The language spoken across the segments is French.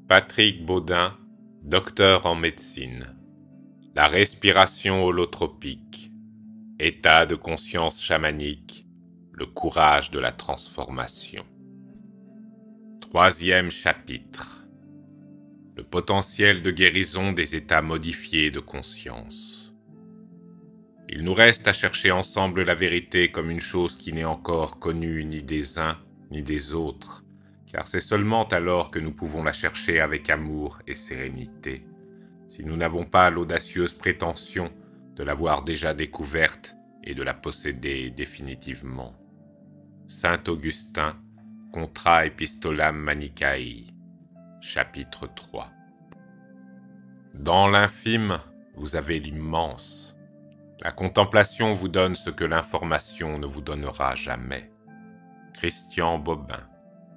Patrick Baudin, docteur en médecine. La respiration holotropique. État de conscience chamanique. Le courage de la transformation. Troisième chapitre. Le potentiel de guérison des états modifiés de conscience. Il nous reste à chercher ensemble la vérité comme une chose qui n'est encore connue ni des uns ni des autres, car c'est seulement alors que nous pouvons la chercher avec amour et sérénité, si nous n'avons pas l'audacieuse prétention de l'avoir déjà découverte et de la posséder définitivement. Saint Augustin, Contra Epistolam Manichaei, chapitre 3. Dans l'infime, vous avez l'immense. La contemplation vous donne ce que l'information ne vous donnera jamais. Christian Bobin.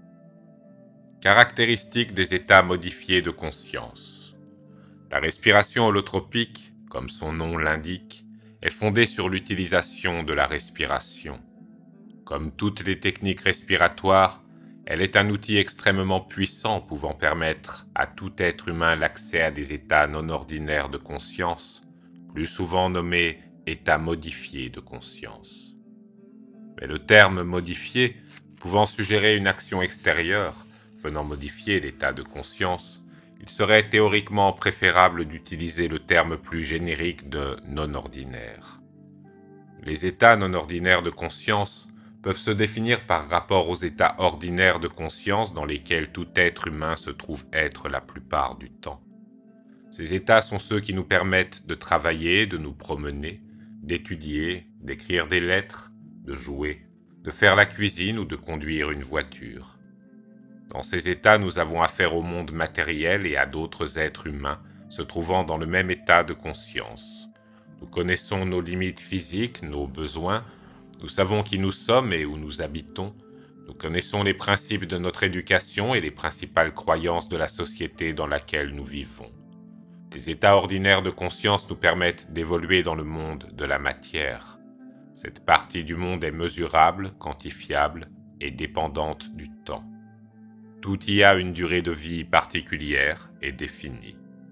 Caractéristiques des états modifiés de conscience. La respiration holotropique, comme son nom l'indique, est fondée sur l'utilisation de la respiration. Comme toutes les techniques respiratoires, elle est un outil extrêmement puissant pouvant permettre à tout être humain l'accès à des états non ordinaires de conscience, plus souvent nommés états modifiés de conscience. Mais le terme modifié, pouvant suggérer une action extérieure, venant modifier l'état de conscience, il serait théoriquement préférable d'utiliser le terme plus générique de non-ordinaire. Les états non-ordinaires de conscience peuvent se définir par rapport aux états ordinaires de conscience dans lesquels tout être humain se trouve être la plupart du temps. Ces états sont ceux qui nous permettent de travailler, de nous promener, d'étudier, d'écrire des lettres, de jouer, de faire la cuisine ou de conduire une voiture. Dans ces états, nous avons affaire au monde matériel et à d'autres êtres humains se trouvant dans le même état de conscience. Nous connaissons nos limites physiques, nos besoins, nous savons qui nous sommes et où nous habitons, nous connaissons les principes de notre éducation et les principales croyances de la société dans laquelle nous vivons. Les états ordinaires de conscience nous permettent d'évoluer dans le monde de la matière. Cette partie du monde est mesurable, quantifiable et dépendante du temps. Tout y a une durée de vie particulière et définie.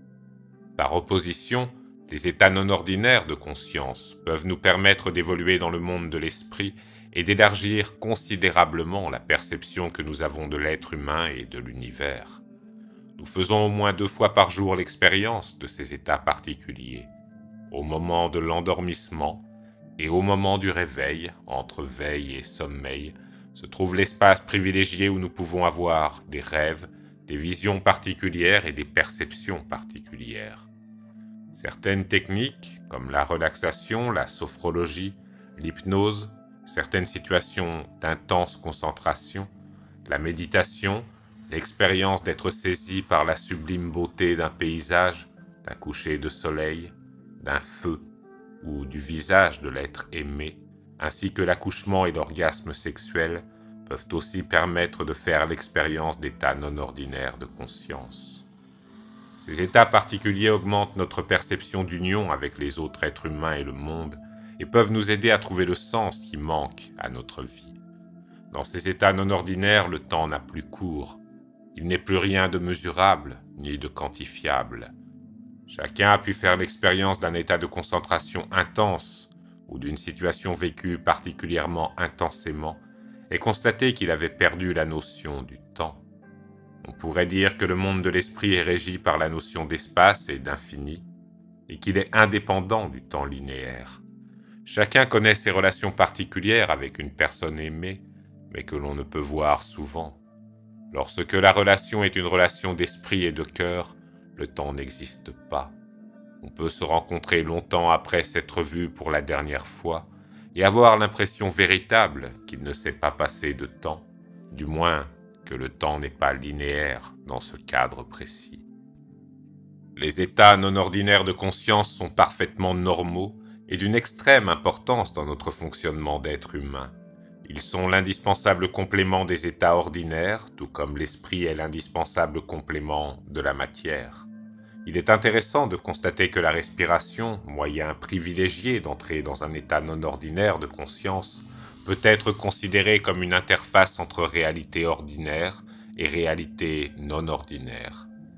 Par opposition, les états non ordinaires de conscience peuvent nous permettre d'évoluer dans le monde de l'esprit et d'élargir considérablement la perception que nous avons de l'être humain et de l'univers. Nous faisons au moins 2 fois par jour l'expérience de ces états particuliers, au moment de l'endormissement et au moment du réveil, entre veille et sommeil, se trouve l'espace privilégié où nous pouvons avoir des rêves, des visions particulières et des perceptions particulières. Certaines techniques, comme la relaxation, la sophrologie, l'hypnose, certaines situations d'intense concentration, la méditation, l'expérience d'être saisi par la sublime beauté d'un paysage, d'un coucher de soleil, d'un feu ou du visage de l'être aimé, ainsi que l'accouchement et l'orgasme sexuel, peuvent aussi permettre de faire l'expérience d'états non ordinaires de conscience. Ces états particuliers augmentent notre perception d'union avec les autres êtres humains et le monde, et peuvent nous aider à trouver le sens qui manque à notre vie. Dans ces états non ordinaires, le temps n'a plus cours. Il n'est plus rien de mesurable, ni de quantifiable. Chacun a pu faire l'expérience d'un état de concentration intense, ou d'une situation vécue particulièrement intensément, et constater qu'il avait perdu la notion du temps. On pourrait dire que le monde de l'esprit est régi par la notion d'espace et d'infini, et qu'il est indépendant du temps linéaire. Chacun connaît ses relations particulières avec une personne aimée, mais que l'on ne peut voir souvent. Lorsque la relation est une relation d'esprit et de cœur, le temps n'existe pas. On peut se rencontrer longtemps après s'être vu pour la dernière fois et avoir l'impression véritable qu'il ne s'est pas passé de temps, du moins que le temps n'est pas linéaire dans ce cadre précis. Les états non ordinaires de conscience sont parfaitement normaux et d'une extrême importance dans notre fonctionnement d'être humain. Ils sont l'indispensable complément des états ordinaires, tout comme l'esprit est l'indispensable complément de la matière. Il est intéressant de constater que la respiration, moyen privilégié d'entrer dans un état non ordinaire de conscience, peut être considérée comme une interface entre réalité ordinaire et réalité non ordinaire.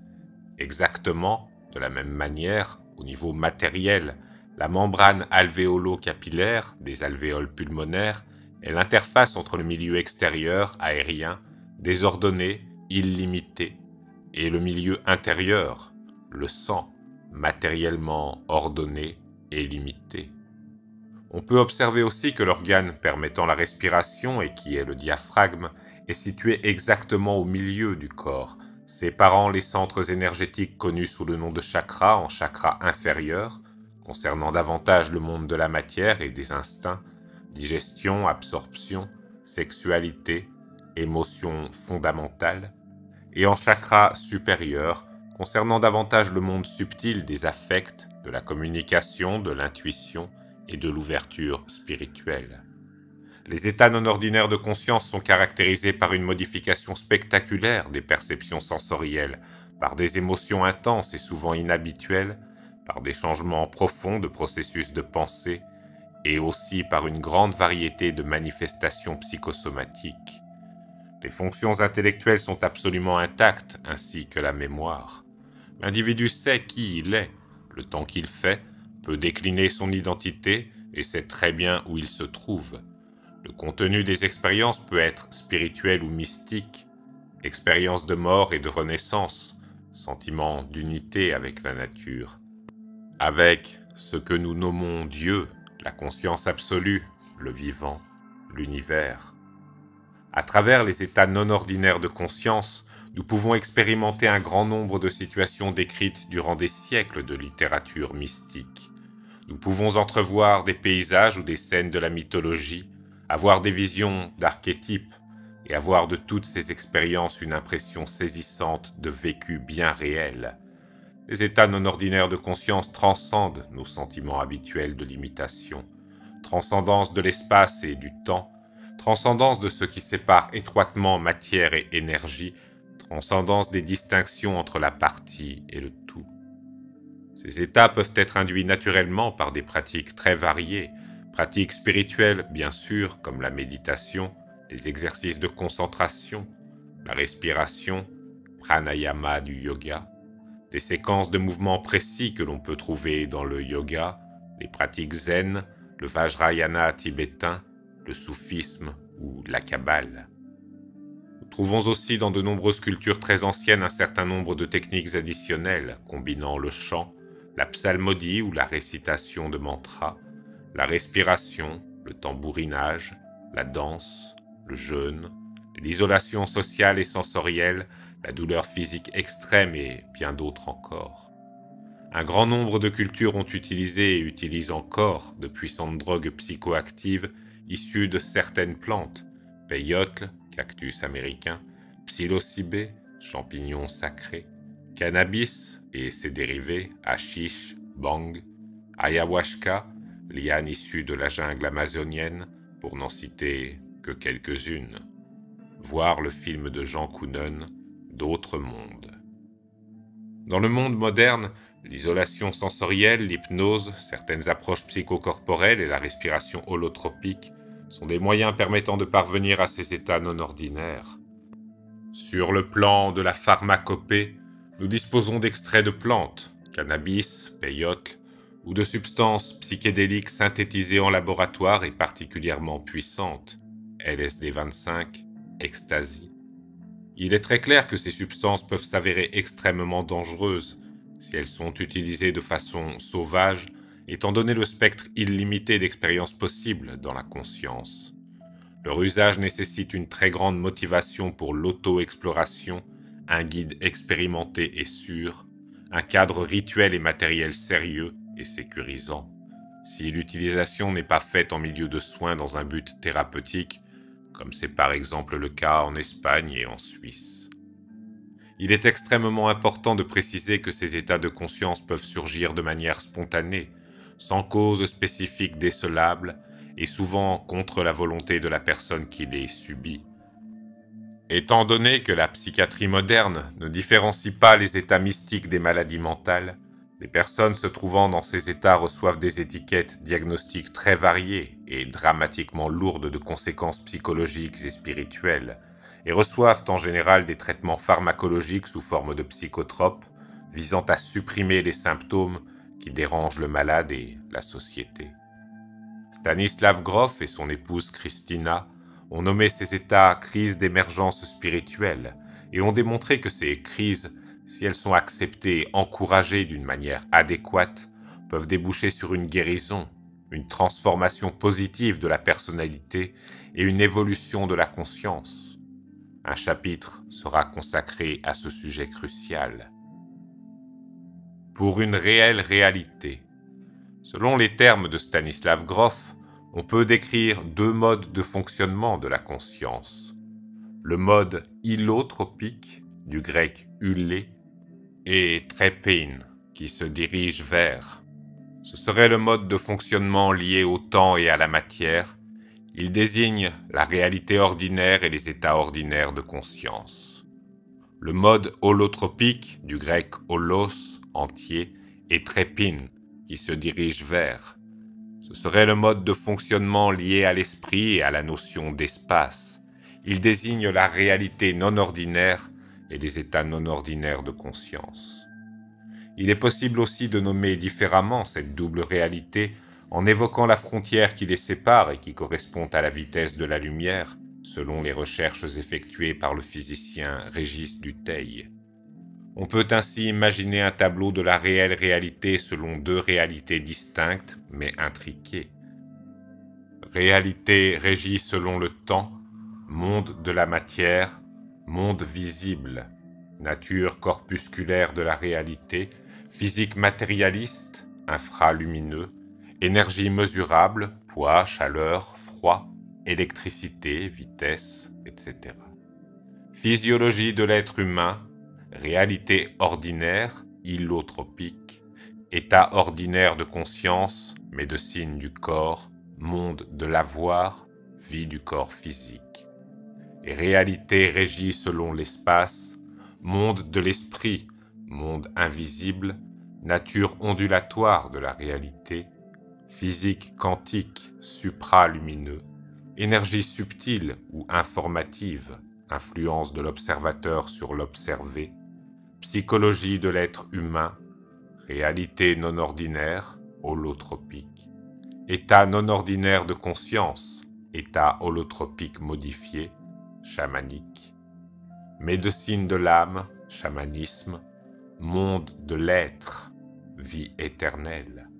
Exactement, de la même manière, au niveau matériel, la membrane alvéolo-capillaire des alvéoles pulmonaires est l'interface entre le milieu extérieur, aérien, désordonné, illimité, et le milieu intérieur, le sang, matériellement ordonné et limité. On peut observer aussi que l'organe permettant la respiration, et qui est le diaphragme, est situé exactement au milieu du corps, séparant les centres énergétiques connus sous le nom de chakras en chakras inférieurs, concernant davantage le monde de la matière et des instincts, digestion, absorption, sexualité, émotions fondamentales, et en chakras supérieurs, concernant davantage le monde subtil des affects, de la communication, de l'intuition et de l'ouverture spirituelle. Les états non ordinaires de conscience sont caractérisés par une modification spectaculaire des perceptions sensorielles, par des émotions intenses et souvent inhabituelles, par des changements profonds de processus de pensée, et aussi par une grande variété de manifestations psychosomatiques. Les fonctions intellectuelles sont absolument intactes, ainsi que la mémoire. L'individu sait qui il est, le temps qu'il fait, peut décliner son identité et sait très bien où il se trouve. Le contenu des expériences peut être spirituel ou mystique, expérience de mort et de renaissance, sentiment d'unité avec la nature, avec ce que nous nommons Dieu, la conscience absolue, le vivant, l'univers. À travers les états non ordinaires de conscience, nous pouvons expérimenter un grand nombre de situations décrites durant des siècles de littérature mystique. Nous pouvons entrevoir des paysages ou des scènes de la mythologie, avoir des visions d'archétypes et avoir de toutes ces expériences une impression saisissante de vécu bien réel. Les états non ordinaires de conscience transcendent nos sentiments habituels de limitation, transcendance de l'espace et du temps, transcendance de ce qui sépare étroitement matière et énergie, transcendance des distinctions entre la partie et le tout. Ces états peuvent être induits naturellement par des pratiques très variées, pratiques spirituelles bien sûr, comme la méditation, les exercices de concentration, la respiration, pranayama du yoga, des séquences de mouvements précis que l'on peut trouver dans le yoga, les pratiques zen, le vajrayana tibétain, le soufisme ou la kabbale. Nous trouvons aussi dans de nombreuses cultures très anciennes un certain nombre de techniques additionnelles combinant le chant, la psalmodie ou la récitation de mantras, la respiration, le tambourinage, la danse, le jeûne, l'isolation sociale et sensorielle, la douleur physique extrême et bien d'autres encore. Un grand nombre de cultures ont utilisé et utilisent encore de puissantes drogues psychoactives issues de certaines plantes, peyote, cactus américain, psilocybé, champignon sacré, cannabis et ses dérivés, hashish, bang, ayahuasca, liane issue de la jungle amazonienne, pour n'en citer que quelques-unes. Voir le film de Jean Kounen, D'autres mondes. Dans le monde moderne, l'isolation sensorielle, l'hypnose, certaines approches psychocorporelles et la respiration holotropique sont des moyens permettant de parvenir à ces états non ordinaires. Sur le plan de la pharmacopée, nous disposons d'extraits de plantes, cannabis, peyote, ou de substances psychédéliques synthétisées en laboratoire et particulièrement puissantes, LSD 25, ecstasy. Il est très clair que ces substances peuvent s'avérer extrêmement dangereuses si elles sont utilisées de façon sauvage, étant donné le spectre illimité d'expériences possibles dans la conscience. Leur usage nécessite une très grande motivation pour l'auto-exploration, un guide expérimenté et sûr, un cadre rituel et matériel sérieux et sécurisant. Si l'utilisation n'est pas faite en milieu de soins dans un but thérapeutique, comme c'est par exemple le cas en Espagne et en Suisse. Il est extrêmement important de préciser que ces états de conscience peuvent surgir de manière spontanée, sans cause spécifique décelable, et souvent contre la volonté de la personne qui les subit. Étant donné que la psychiatrie moderne ne différencie pas les états mystiques des maladies mentales, les personnes se trouvant dans ces états reçoivent des étiquettes diagnostiques très variées et dramatiquement lourdes de conséquences psychologiques et spirituelles, et reçoivent en général des traitements pharmacologiques sous forme de psychotropes, visant à supprimer les symptômes qui dérangent le malade et la société. Stanislav Grof et son épouse Christina ont nommé ces états crises d'émergence spirituelle et ont démontré que ces crises, si elles sont acceptées et encouragées d'une manière adéquate, peuvent déboucher sur une guérison, une transformation positive de la personnalité et une évolution de la conscience. Un chapitre sera consacré à ce sujet crucial. Pour une réelle réalité. Selon les termes de Stanislav Grof, on peut décrire deux modes de fonctionnement de la conscience. Le mode hyliotropique, du grec hylé, et trepein, qui se dirige vers. Ce serait le mode de fonctionnement lié au temps et à la matière. Il désigne la réalité ordinaire et les états ordinaires de conscience. Le mode holotropique, du grec holos, entier, et trepin, qui se dirige vers. Ce serait le mode de fonctionnement lié à l'esprit et à la notion d'espace. Il désigne la réalité non ordinaire et les états non ordinaires de conscience. Il est possible aussi de nommer différemment cette double réalité en évoquant la frontière qui les sépare et qui correspond à la vitesse de la lumière, selon les recherches effectuées par le physicien Régis Dutheil. On peut ainsi imaginer un tableau de la réelle réalité selon deux réalités distinctes mais intriquées. Réalité régie selon le temps, monde de la matière, monde visible, nature corpusculaire de la réalité, physique matérialiste, infralumineux, énergie mesurable, poids, chaleur, froid, électricité, vitesse, etc. Physiologie de l'être humain, réalité ordinaire, hyliotropique, état ordinaire de conscience, médecine du corps, monde de l'avoir, vie du corps physique. Et réalité régie selon l'espace, monde de l'esprit, monde invisible, nature ondulatoire de la réalité, physique quantique, supralumineux, énergie subtile ou informative, influence de l'observateur sur l'observé, psychologie de l'être humain, réalité non ordinaire, holotropique, état non ordinaire de conscience, état holotropique modifié, chamanique, médecine de l'âme, chamanisme, monde de l'être, vie éternelle.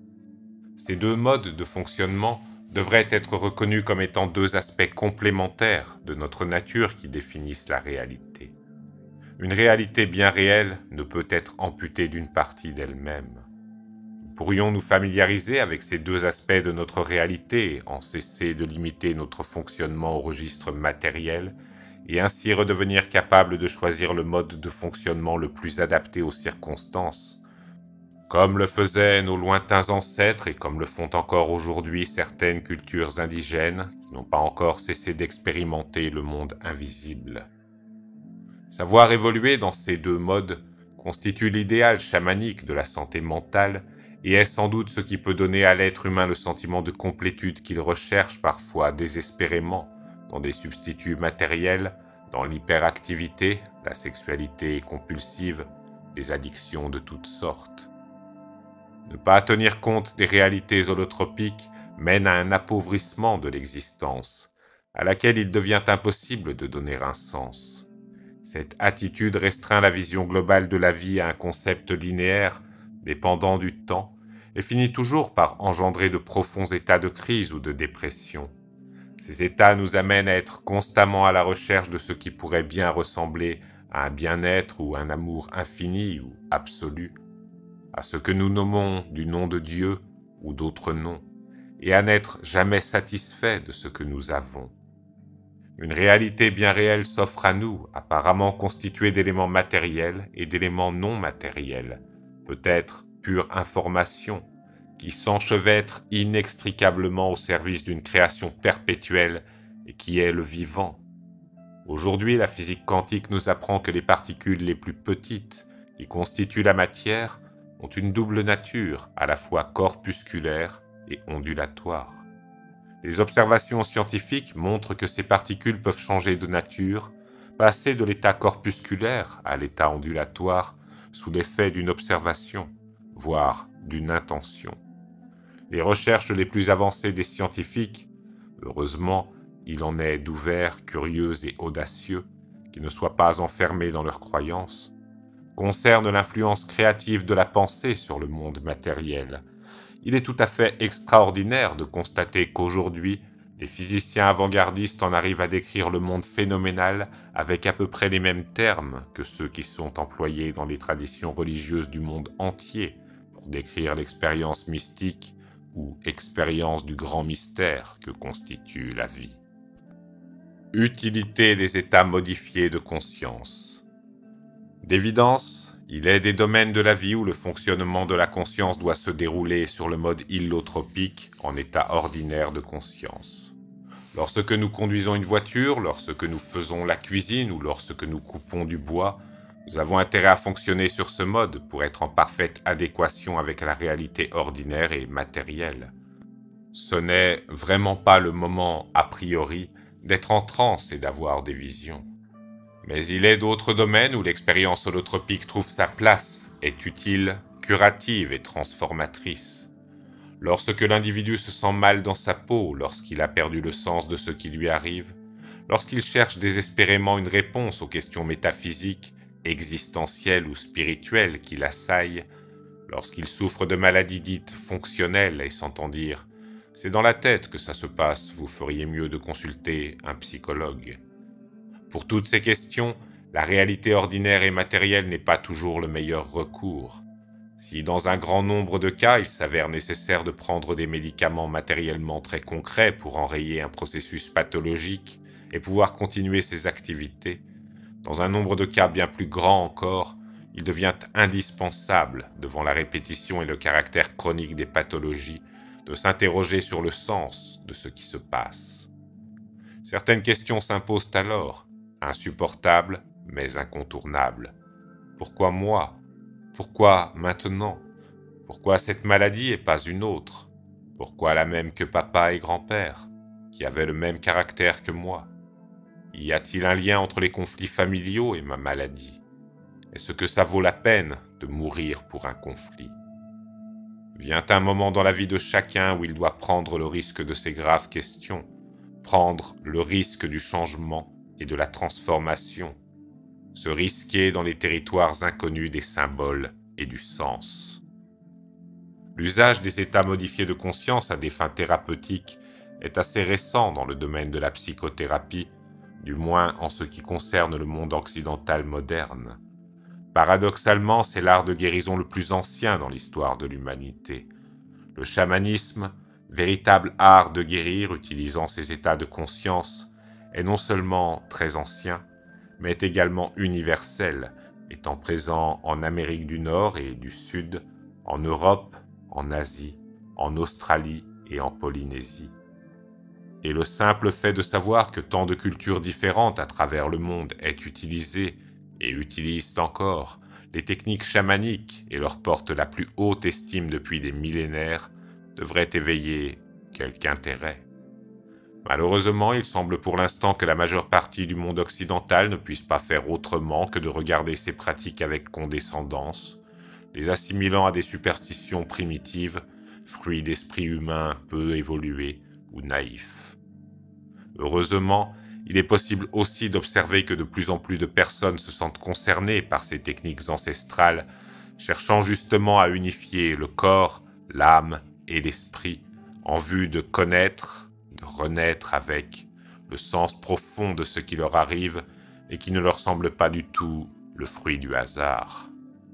Ces deux modes de fonctionnement devraient être reconnus comme étant deux aspects complémentaires de notre nature qui définissent la réalité. Une réalité bien réelle ne peut être amputée d'une partie d'elle-même. Nous pourrions nous familiariser avec ces deux aspects de notre réalité, en cesser de limiter notre fonctionnement au registre matériel, et ainsi redevenir capable de choisir le mode de fonctionnement le plus adapté aux circonstances, comme le faisaient nos lointains ancêtres et comme le font encore aujourd'hui certaines cultures indigènes qui n'ont pas encore cessé d'expérimenter le monde invisible. Savoir évoluer dans ces deux modes constitue l'idéal chamanique de la santé mentale et est sans doute ce qui peut donner à l'être humain le sentiment de complétude qu'il recherche parfois désespérément dans des substituts matériels, dans l'hyperactivité, la sexualité compulsive, les addictions de toutes sortes. Ne pas tenir compte des réalités holotropiques mène à un appauvrissement de l'existence, à laquelle il devient impossible de donner un sens. Cette attitude restreint la vision globale de la vie à un concept linéaire, dépendant du temps, et finit toujours par engendrer de profonds états de crise ou de dépression. Ces états nous amènent à être constamment à la recherche de ce qui pourrait bien ressembler à un bien-être ou un amour infini ou absolu, à ce que nous nommons du nom de Dieu ou d'autres noms, et à n'être jamais satisfaits de ce que nous avons. Une réalité bien réelle s'offre à nous, apparemment constituée d'éléments matériels et d'éléments non matériels, peut-être pure information, qui s'enchevêtre inextricablement au service d'une création perpétuelle et qui est le vivant. Aujourd'hui, la physique quantique nous apprend que les particules les plus petites, qui constituent la matière, ont une double nature, à la fois corpusculaire et ondulatoire. Les observations scientifiques montrent que ces particules peuvent changer de nature, passer de l'état corpusculaire à l'état ondulatoire, sous l'effet d'une observation, voire d'une intention. Les recherches les plus avancées des scientifiques, heureusement, il en est d'ouverts, curieux et audacieux, qui ne soient pas enfermés dans leurs croyances, concernent l'influence créative de la pensée sur le monde matériel. Il est tout à fait extraordinaire de constater qu'aujourd'hui, les physiciens avant-gardistes en arrivent à décrire le monde phénoménal avec à peu près les mêmes termes que ceux qui sont employés dans les traditions religieuses du monde entier pour décrire l'expérience mystique ou expérience du grand mystère que constitue la vie. Utilité des états modifiés de conscience. D'évidence, il est des domaines de la vie où le fonctionnement de la conscience doit se dérouler sur le mode illotropique en état ordinaire de conscience. Lorsque nous conduisons une voiture, lorsque nous faisons la cuisine ou lorsque nous coupons du bois, nous avons intérêt à fonctionner sur ce mode pour être en parfaite adéquation avec la réalité ordinaire et matérielle. Ce n'est vraiment pas le moment, a priori, d'être en transe et d'avoir des visions. Mais il est d'autres domaines où l'expérience holotropique trouve sa place, est utile, curative et transformatrice. Lorsque l'individu se sent mal dans sa peau, lorsqu'il a perdu le sens de ce qui lui arrive, lorsqu'il cherche désespérément une réponse aux questions métaphysiques, existentielles ou spirituelles qui l'assaillent, lorsqu'il souffre de maladies dites fonctionnelles et s'entend dire « c'est dans la tête que ça se passe, vous feriez mieux de consulter un psychologue ». Pour toutes ces questions, la réalité ordinaire et matérielle n'est pas toujours le meilleur recours. Si dans un grand nombre de cas, il s'avère nécessaire de prendre des médicaments matériellement très concrets pour enrayer un processus pathologique et pouvoir continuer ses activités, dans un nombre de cas bien plus grand encore, il devient indispensable, devant la répétition et le caractère chronique des pathologies, de s'interroger sur le sens de ce qui se passe. Certaines questions s'imposent alors, insupportables mais incontournables. Pourquoi moi ? Pourquoi maintenant ? Pourquoi cette maladie et pas une autre ? Pourquoi la même que papa et grand-père, qui avaient le même caractère que moi ? Y a-t-il un lien entre les conflits familiaux et ma maladie ? Est-ce que ça vaut la peine de mourir pour un conflit ? Vient un moment dans la vie de chacun où il doit prendre le risque de ces graves questions, prendre le risque du changement et de la transformation, se risquer dans les territoires inconnus des symboles et du sens. L'usage des états modifiés de conscience à des fins thérapeutiques est assez récent dans le domaine de la psychothérapie, du moins en ce qui concerne le monde occidental moderne. Paradoxalement, c'est l'art de guérison le plus ancien dans l'histoire de l'humanité. Le chamanisme, véritable art de guérir utilisant ces états de conscience, est non seulement très ancien, mais est également universel, étant présent en Amérique du Nord et du Sud, en Europe, en Asie, en Australie et en Polynésie. Et le simple fait de savoir que tant de cultures différentes à travers le monde aient utilisé, et utilisent encore, les techniques chamaniques et leur portent la plus haute estime depuis des millénaires, devrait éveiller quelque intérêt. Malheureusement, il semble pour l'instant que la majeure partie du monde occidental ne puisse pas faire autrement que de regarder ces pratiques avec condescendance, les assimilant à des superstitions primitives, fruits d'esprits humains peu évolués ou naïfs. Heureusement, il est possible aussi d'observer que de plus en plus de personnes se sentent concernées par ces techniques ancestrales, cherchant justement à unifier le corps, l'âme et l'esprit en vue de connaître, de renaître avec le sens profond de ce qui leur arrive et qui ne leur semble pas du tout le fruit du hasard.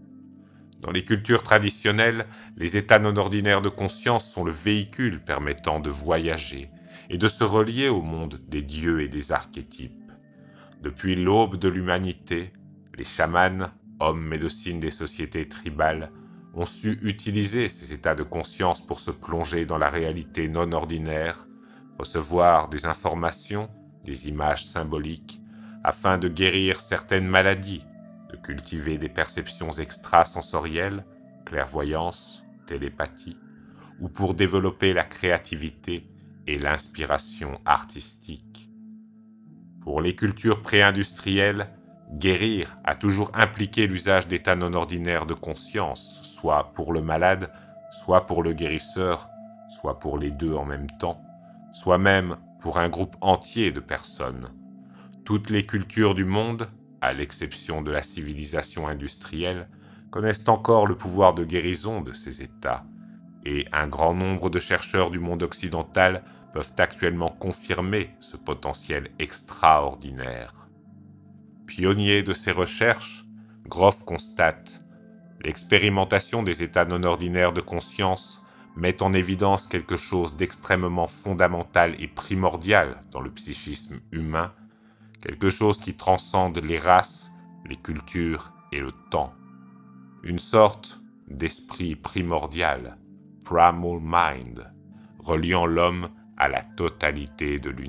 Dans les cultures traditionnelles, les états non ordinaires de conscience sont le véhicule permettant de voyager et de se relier au monde des dieux et des archétypes. Depuis l'aube de l'humanité, les chamans, hommes médecines des sociétés tribales, ont su utiliser ces états de conscience pour se plonger dans la réalité non ordinaire, recevoir des informations, des images symboliques, afin de guérir certaines maladies, de cultiver des perceptions extrasensorielles, clairvoyance, télépathie, ou pour développer la créativité et l'inspiration artistique. Pour les cultures pré-industrielles, Guérir a toujours impliqué l'usage d'états non ordinaires de conscience, soit pour le malade, soit pour le guérisseur, soit pour les deux en même temps, soit même pour un groupe entier de personnes. Toutes les cultures du monde, à l'exception de la civilisation industrielle, connaissent encore le pouvoir de guérison de ces états, et un grand nombre de chercheurs du monde occidental peuvent actuellement confirmer ce potentiel extraordinaire. Pionnier de ces recherches, Grof constate « L'expérimentation des états non ordinaires de conscience met en évidence quelque chose d'extrêmement fondamental et primordial dans le psychisme humain, quelque chose qui transcende les races, les cultures et le temps. Une sorte d'esprit primordial, primal mind, reliant l'homme à la totalité de l'univers. »